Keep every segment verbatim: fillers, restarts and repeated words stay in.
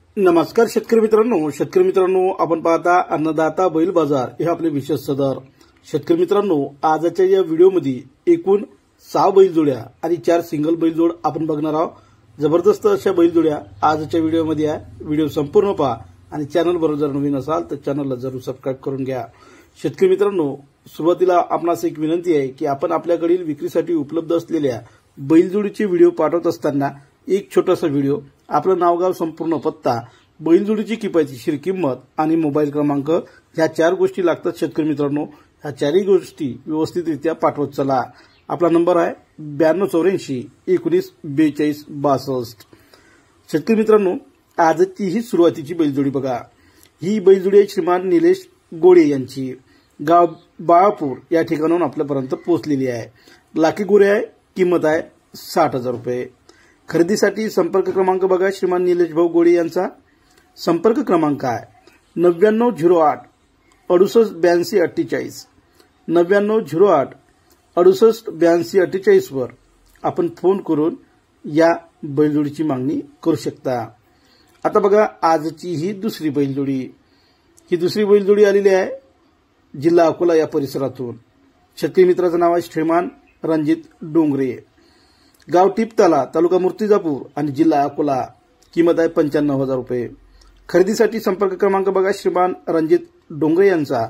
नमस्कार शेतकरी मित्रांनो शेतकरी मित्रांनो आपण पाहता अन्नदाता बैल बाजार हे आपले विशेष सदर। शेतकरी मित्रांनो आजच्या या व्हिडिओमध्ये एकूण सहा बैलजोड्या आणि चार सिंगल बैलजोड आपण बघणार आहोत। जबरदस्त अशा बैलजोड्या आजच्या व्हिडिओमध्ये आहे। व्हिडिओ संपूर्ण पहा आणि चॅनलवर जर नवीन असाल तर चॅनलला जरूर सबस्क्राइब करून घ्या। शेतकरी मित्रांनो सुरुवातीला आपणास एक विनंती आहे की आपण आपल्याकडील विक्रीसाठी उपलब्ध असलेल्या बैलजोडीचे व्हिडिओ पाठवत असताना एक छोटासा व्हिडिओ, आपलं नाव गाव संपूर्ण पत्ता, बैलजोडीची किफायतशीर किंमत आणि मोबाईल क्रमांक ह्या चार गोष्टी लागतात। शेतकरी मित्रांनो ह्या चारही गोष्टी व्यवस्थितरित्या पाठवत चला। आपला नंबर आहे ब्याण्णव चौऱ्याऐंशी एकोणीस बेचाळीस बासष्ट। शेतकरी मित्रांनो आजची ही सुरुवातीची बैलजोडी बघा। ही बैलजोडी आहे श्रीमान निलेश गोळे यांची, गाव बाळापूर या ठिकाणाहून आपल्यापर्यंत पोहोचलेली आहे। लाकी गोरे आहे, किंमत आहे साठ हजार रुपये। खरेदीसाठी संपर्क क्रमांक बघा श्रीमान निलेश भाऊ गोळे यांचा। संपर्क क्रमांक आहे नव्याण्णव झिरो आठ अडुसष्ट ब्याऐंशी अठ्ठेचाळीस नव्याण्णव झिरो आठ अडुसष्ट ब्याऐंशी अठ्ठेचाळीस वर आपण फोन करून या बैलजोडीची मागणी करू शकता। आता बघा आजची ही दुसरी बैलजोडी, ही दुसरी बैलजोडी आलेली आहे जिल्हा अकोला या परिसरातून। शेतकरी मित्राचं नाव आहे श्रीमान रणजित डोंगरे, गाव टिपताला, तालुका मूर्तिजापूर आणि जिल्हा अकोला। किंमत आहे पंच्याण्णव हजार रुपये। खरेदीसाठी संपर्क क्रमांक बघा श्रीमान रणजित डोंगरे यांचा।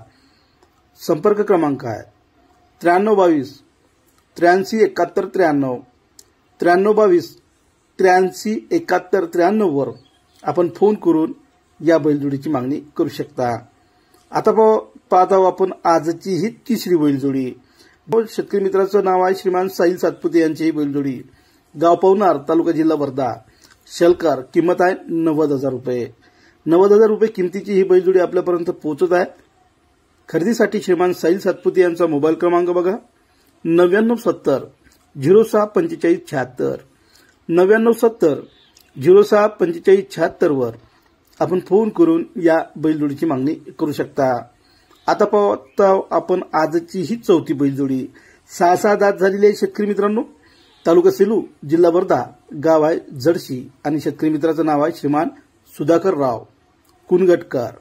संपर्क क्रमांक आहे त्र्याण्णव बावीस त्र्याऐंशी एकाहत्तर त्र्याण्णव त्र्याण्णव बावीस त्र्याऐंशी एकाहत्तर त्र्याण्णव वर आपण फोन करून या बैलजोडीची मागणी करू शकता। आता पाहत आहोत आपण आजची ही तिसरी बैलजोडी। शेतकरी मित्राचं नाव आहे श्रीमान साहिल सातपुते यांची ही बैलजोडी, गाव पवनार, तालुका जिल्हा वर्धा, शलकर। किंमत आहे नव्वद हजार रुपये। नव्वद हजार रुपये किमतीची ही बैलजोडी आपल्यापर्यंत पोहोचत आहे। खरेदीसाठी श्रीमान साहिल सातपुते यांचा मोबाईल क्रमांक बघा नव्याण्णव सत्तर झिरो सहा पंचेचाळीस शहात्तर नव्याण्णव सत्तर झिरो सहा पंचेचाळीस शहात्तर वर आपण फोन करून या बैलजोडीची मागणी करू शकता। आता पाहता आपण आजची ही चौथी बैलजोडी। सहा सहा दात झालेली शेतकरी मित्रांनो, तालुका सेलू, जिल्हा वर्धा, गाव आहे जडशी आणि शेतकरी मित्राचं नाव आहे श्रीमान सुधाकर राव कुनगटकर।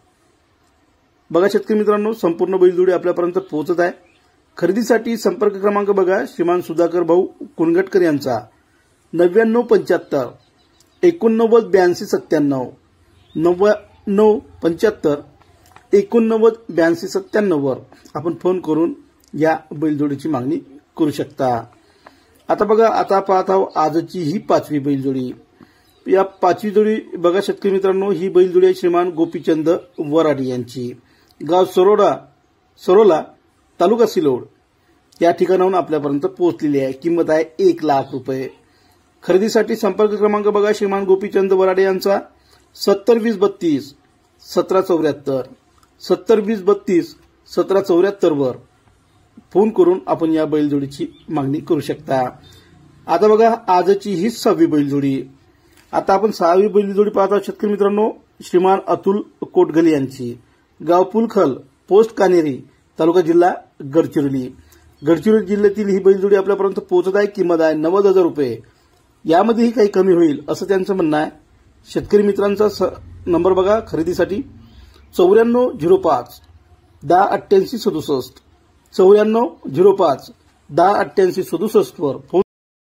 बघा शेतकरी मित्रांनो संपूर्ण बैलजोडी आपल्यापर्यंत पोहोचत आहे। खरेदीसाठी संपर्क क्रमांक बघा श्रीमान सुधाकर भाऊ कुनगटकर यांचा नव्याण्णव पंच्याहत्तर एकोणनव्वद ब्याऐंशी सत्त्याण्णव नव्याण्णव पंच्याहत्तर एकोणनव्वद ब्याऐंशी सत्त्याण्णव वर आपण फोन करून या बैलजोडीची मागणी करू शकता। आता बघा आता पाहत आहोत आजची ही पाचवी बैलजोडी। या पाचवी जोडी बघा शेतकरी मित्रांनो, ही बैलजोडी आहे श्रीमान गोपीचंद वराडी यांची, गाव सरोडा सरोला, तालुका सिल्लोड या ठिकाणाहून आपल्यापर्यंत पोहोचलेली आहे। किंमत आहे एक लाख रुपये। खरेदीसाठी संपर्क क्रमांक बघा श्रीमान गोपीचंद वराडे यांचा सत्तर वीस बत्तीस सतरा चौऱ्याहत्तर सत्तर वीस बत्तीस सतरा चौऱ्याहत्तर वर फोन करून आपण या बैलजोडीची मागणी करू शकता। आता बघा आजची ही सहावी बैलजोडी। आता आपण सहावी बैलजोडी पाहत आहोत शेतकरी मित्रांनो, श्रीमान अतुल कोटगले यांची, गाव पुलखल, पोस्ट कानेरी, तालुका जिल्हा गडचिरोली। गडचिरोली जिल्ह्यातील ही बैलजोडी आपल्यापर्यंत पोहोचत आहे। किंमत आहे नव्वद हजार रुपये। यामध्येही काही कमी होईल असं त्यांचं म्हणणं आहे। शेतकरी मित्रांचा नंबर बघा खरेदीसाठी चौऱ्याण्णव झिरो पाच दहा अठ्ठ्याऐंशी सदुसष्ट चौऱ्याण्णव झिरो पाच दहा अठ्ठ्याऐंशी सदुसष्ट वर फोन।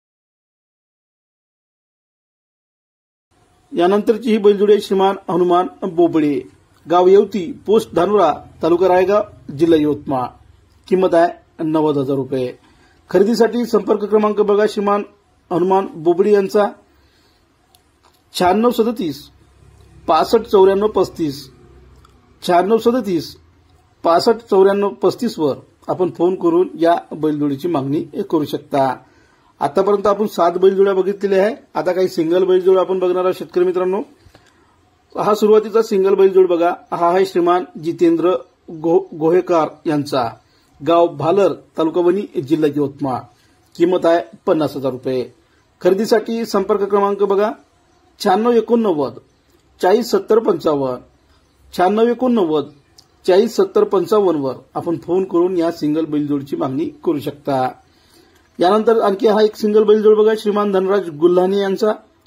यानंतरची ही बैलजोडी श्रीमान हनुमान बोबडे, गाव येवती, पोस्ट धानुरा, तालुका रायगाव, जिल्हा यवतमाळ। किंमत आहे नव्वद हजार रुपये। खरेदीसाठी संपर्क क्रमांक बघा श्रीमान हनुमान बोबडे यांचा शहाण्णव सदतीस पासष्ट चौऱ्याण्णव पस्तीस शहाण्णव सदतीस पासष्ट चौऱ्याण्णव पस्तीस वर आपण फोन करून या बैलजोडीची मागणी करू शकता। आतापर्यंत आपण सात बैलजोड्या बघितलेल्या आहे। आता काही सिंगल बैलजोड आपण बघणार आहोत शेतकरी मित्रांनो। हा सुरुवातीचा सिंगल बैलजोड बघा, हा आहे श्रीमान जितेंद्र गोहेकर यांचा, गाव भालर, तालुका वणी, जिल्हा यवतमाळ। किंमत आहे पन्नास हजार रुपये। खरेदीसाठी संपर्क क्रमांक बघा शहाण्णव एकोणनव्वद चाळीस सत्तर पंचावन्न शहाण्णव एकोणनव्वद चाळीस सत्तर पंचावन्न वर आपण फोन करून या सिंगल बैलजोडीची मागणी करू शकता। यानंतर आणखी हा एक सिंगल बैलजोड बघा श्रीमान धनराज गुल्हाने यांचा,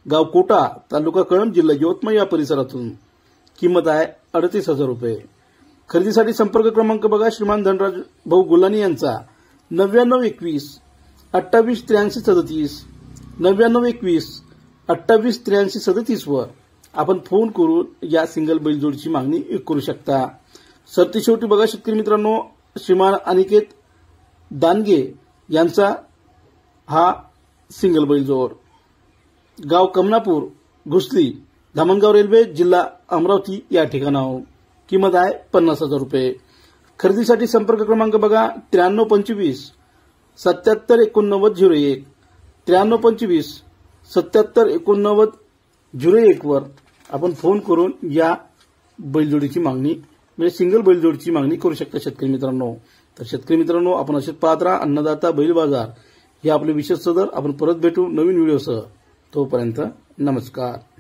गाव कोटा, तालुका कळंब, जिल्हा यवतमाळ या परिसरातून. किंमत आहे अडतीस हजार रुपये. खरेदीसाठी संपर्क क्रमांक बघा श्रीमान धनराज भाऊ गुलानी यांचा नव्याण्णव एकवीस अठ्ठावीस त्र्याऐंशी सदतीस नव्याण्णव एकवीस अठ्ठावीस त्र्याऐंशी सदतीस वर आपण फोन करून या सिंगल बैलजोडीची मागणी करू शकता. सरती शेवटी बघा शेतकरी मित्रांनो, श्रीमान अनिकेत दानगे यांचा हा सिंगल बैलजोड. गाव कमनापूर, घुसली, धामणगाव रेल्वे, जिल्हा अमरावती या ठिकाणाहून. किंमत आहे पन्नास हजार रुपये. खरेदीसाठी संपर्क क्रमांक बघा त्र्याण्णव पंचवीस सत्याहत्तर एकोणनव्वद झिरो एक त्र्याण्णव पंचवीस सत्याहत्तर एकोणनव्वद झिरो एक वर आपण फोन करून या बैलजोडीची मागणी म्हणजे सिंगल बैलजोडीची मागणी करू शकता शेतकरी मित्रांनो. तर शेतकरी मित्रांनो, आपण असेच पाहत राहा अन्नदाता बैल बाजार हे आपले विशेष सदर. आपण परत भेटू नवीन व्हिडिओसह. तोपर्यंत नमस्कार.